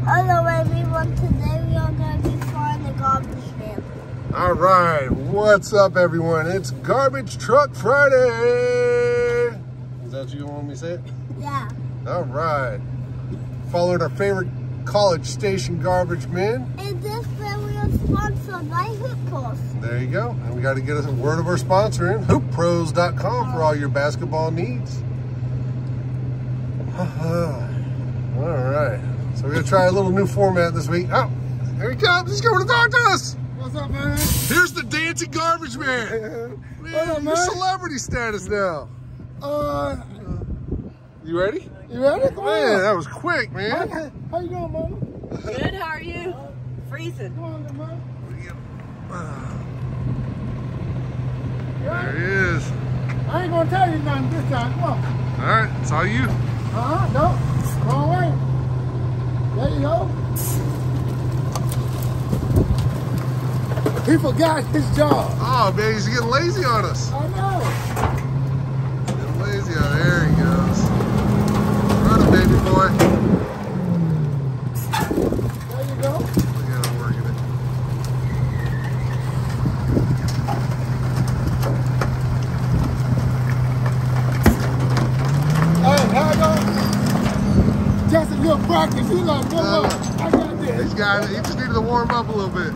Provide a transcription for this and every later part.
Hello everyone, today we are going to be flying the garbage man. All right, what's up everyone? It's Garbage Truck Friday. Is that what you want me to say it? Yeah. All right. Followed our favorite College Station garbage men. And this video is sponsored by Hoop Pros. There you go. And we got to get a word of our sponsor in, hooppros.com, for all your basketball needs. All right. So we're going to try a little new format this week. Oh, here he comes. He's coming to talk to us. What's up, man? Here's the dancing garbage man. What up, You're man? celebrity status now. You ready? You ready? Come Man, on. that was quick, man. How you doing, mama? Good, how are you? Freezing. Come on, man. There he is. I ain't gonna tell you nothing this time. Come on. All right, it's all you. No. Wrong way. There you go. He forgot his job. Oh, man, he's getting lazy on us. I know. Getting lazy on. There he goes. Run it, baby boy. There you go. Look at him working it. Hey, how you doing? Just a little practice. You like, no, I got this. He just needed to warm up a little bit.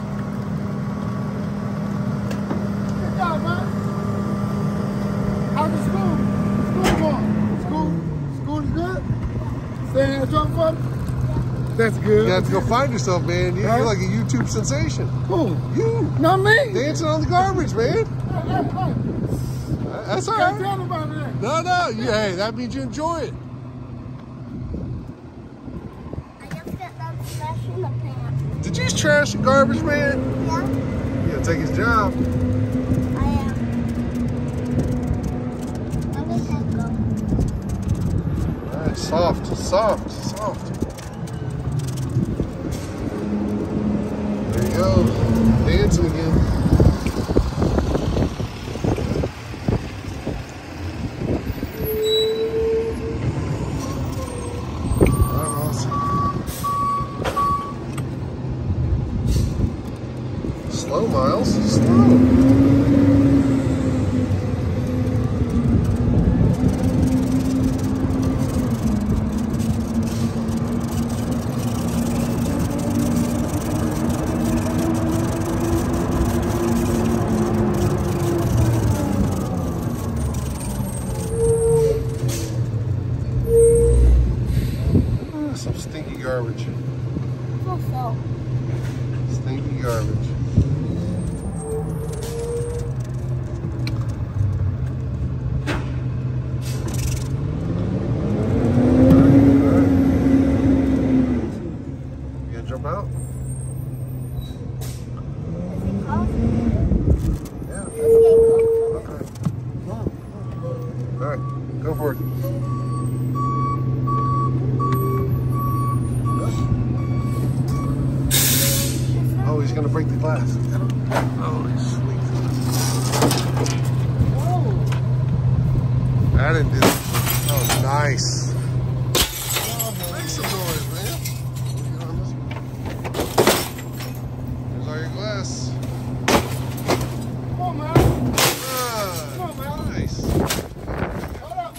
Good job, man. How's the school? School going? School is good? Staying in the truck for me? That's good. You have to go find yourself, man. You're like a YouTube sensation. Who? You. Not me. Dancing on the garbage, man. Hey. That's all Can't right. tell nobody that. No. Hey, that means you enjoy it. I just got done smashing the pan. Did you just trash the garbage, man? Yeah, You gotta take his job. I am. Let me take go. All right, soft. There you go. Dancing again. Slow, Miles. Slow. Some stinky garbage. So. Stinky garbage. You gonna jump out? Yeah. Okay. All right, go for it. Oh, he's gonna break the glass. Oh, sweet. That didn't do it. Oh, nice. Make some noise, man. There's all your glass. Come on, man. Come on, man. Nice. Hold up.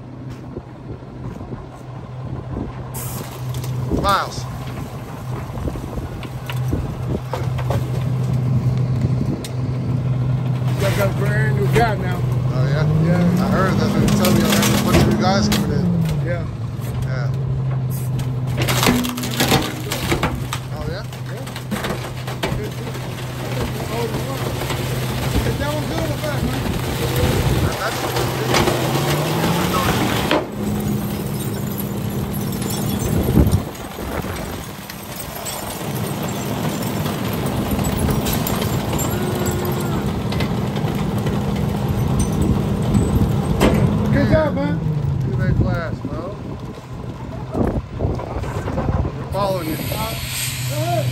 Miles. You got a brand new guy now. Oh, yeah? Yeah. I heard that's what you told me. I had a bunch of new guys coming in. Yeah. Yeah. Oh, yeah? Is that one good or bad, man? That's Good job, man. do that glass, bro. We're following you. Go ahead.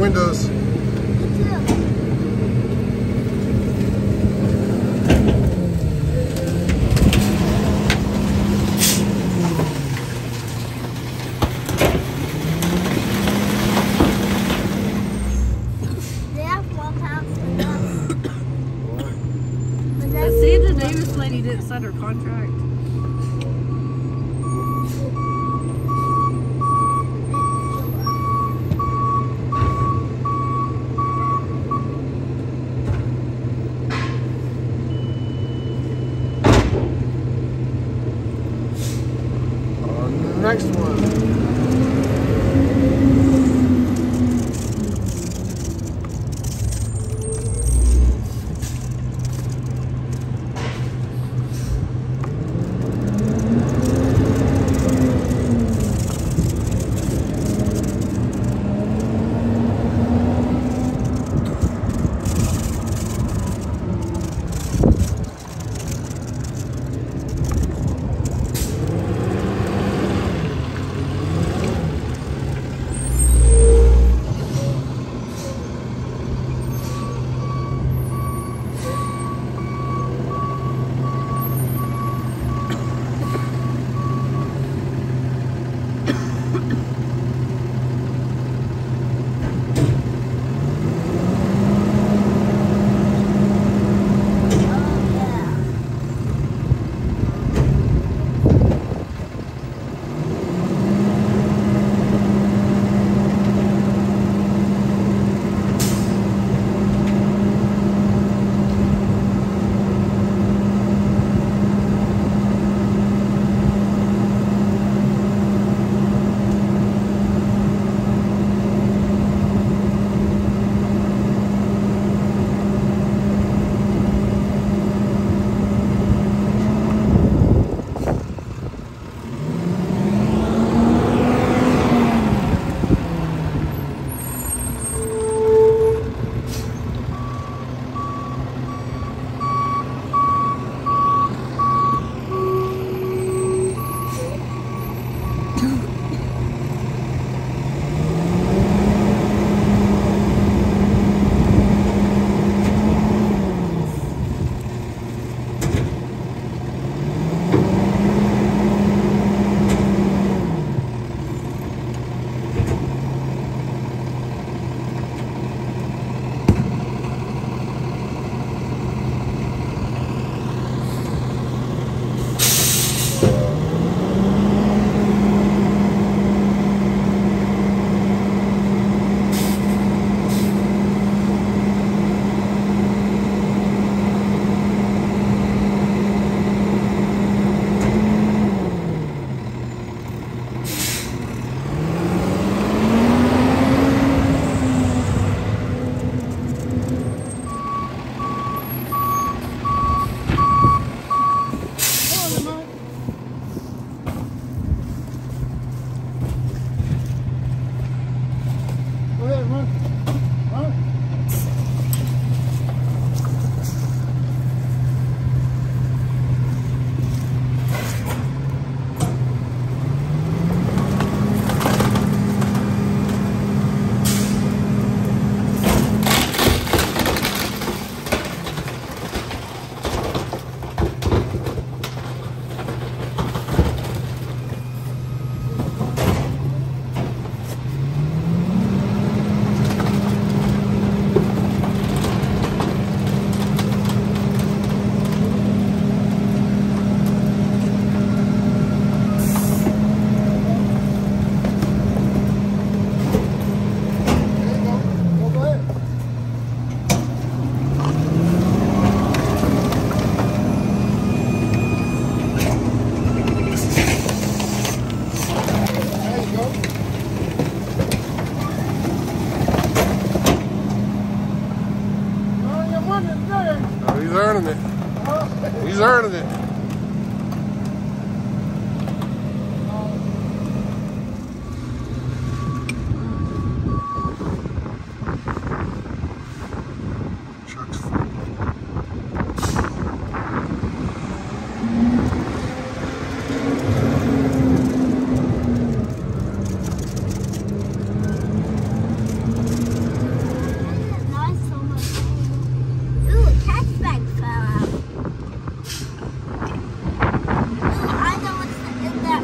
windows. See, the Davis lady didn't sign her contract. Next one.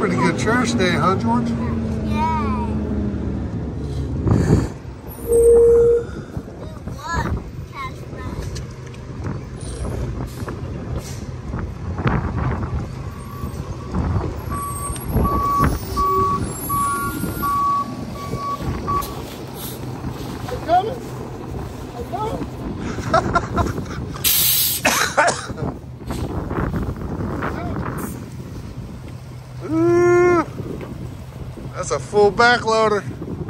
Pretty good church day, huh, George? Yeah. What? Cash back. They coming? They coming? Ooh, that's a full back loader.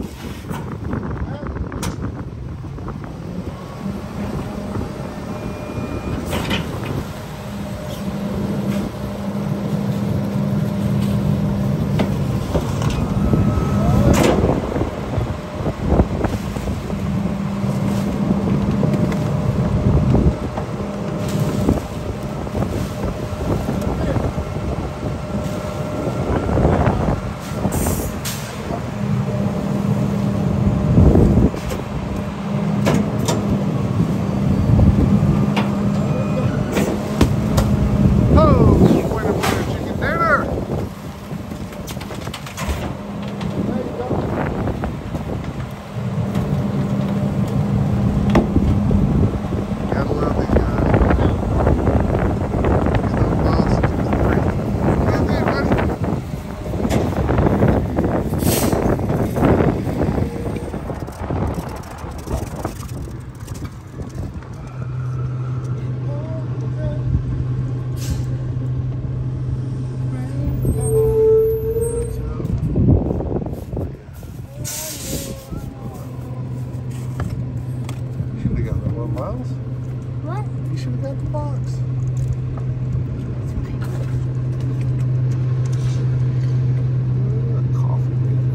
Miles? What? You should have got the box. Coffee maker.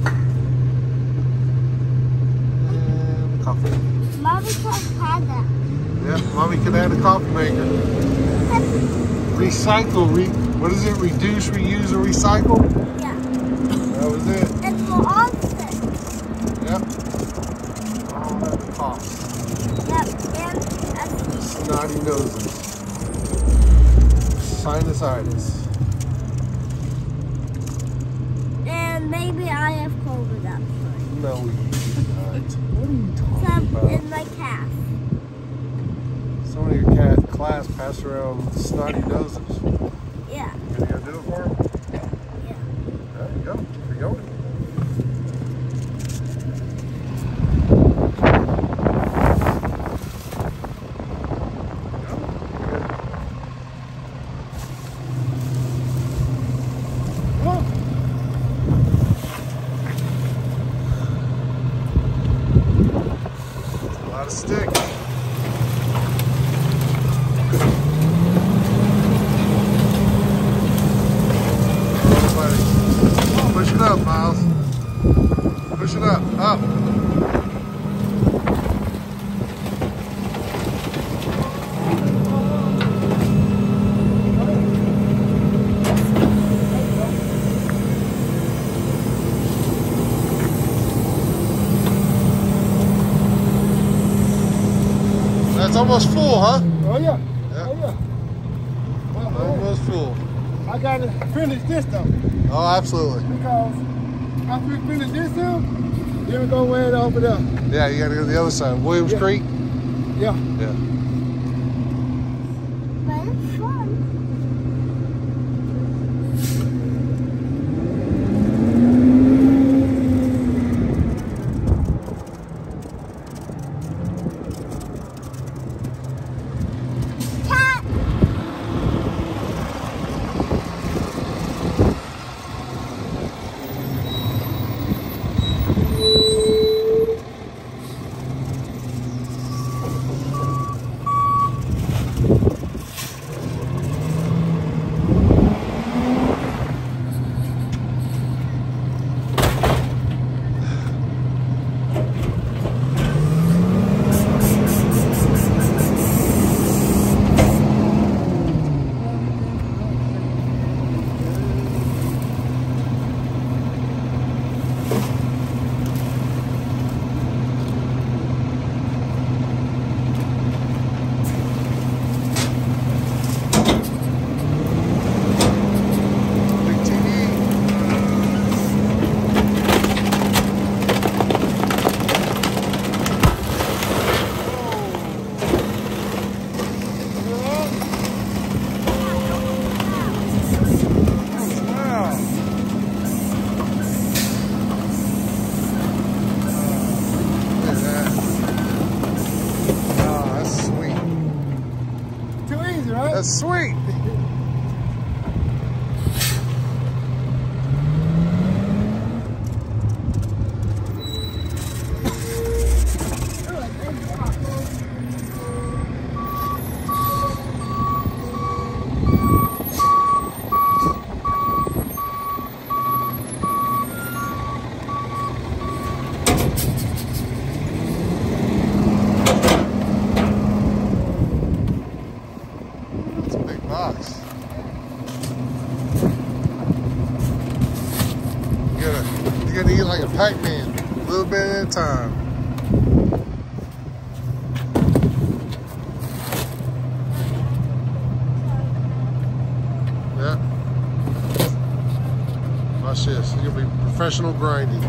And the coffee maker. Mommy just had that. Yeah, Mommy could add a coffee maker. Recycle, what is it? Reduce, reuse, or recycle? Yeah. That was it. And for all things. Yep. All at the cost. Yep. And Snotty noses. Sinusitis. and maybe I have COVID that time. No, you do not. What are you talking Some about? in my calf. Some of your class pass around snotty noses. Yeah. You gonna go do it for them? Yeah. There you go. Keep going. A lot of stick. Push it up, Miles. Push it up. Up. That's almost full, huh? Oh, yeah. Yeah. Oh, yeah. Almost full. I got to finish this, though. Oh, absolutely. Because after we finish this here, then we go way over there. Yeah, you gotta go to the other side. Williams Yeah. Creek? Yeah. Yeah. But it's fun. Cat. sweet. Box. You gotta eat like a Pac-Man, a little bit at a time. Yeah. Watch this. You're gonna be professional grinding.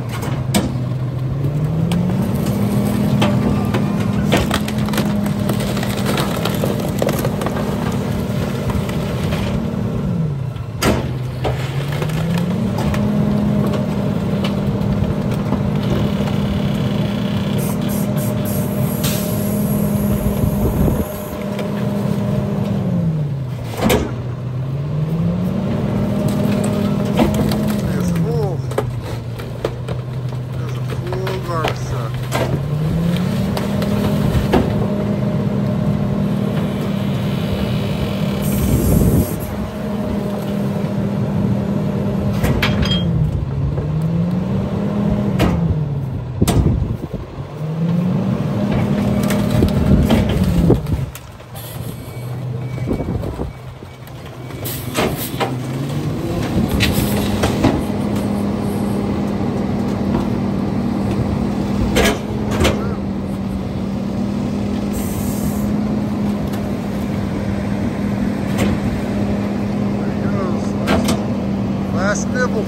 Last nibble.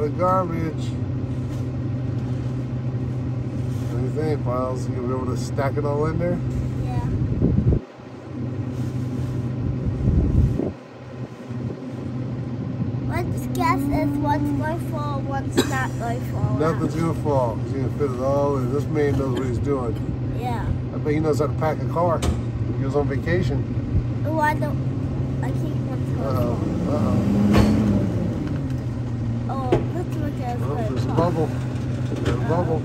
lot of garbage. What do you think, Miles? You'll be able to stack it all in there? Yeah. Let's guess if one's going to fall, one's not going to fall. Nothing's gonna fall. He's gonna fit it all in. This man knows what he's doing. Yeah. I bet he knows how to pack a car. He goes on vacation. Why don't I think one's going to Uh-oh. fall? Uh-oh. Oh, let's look at Oh, it. there's a bubble. There's a bubble.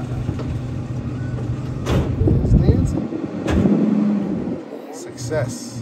There's Nancy. Success.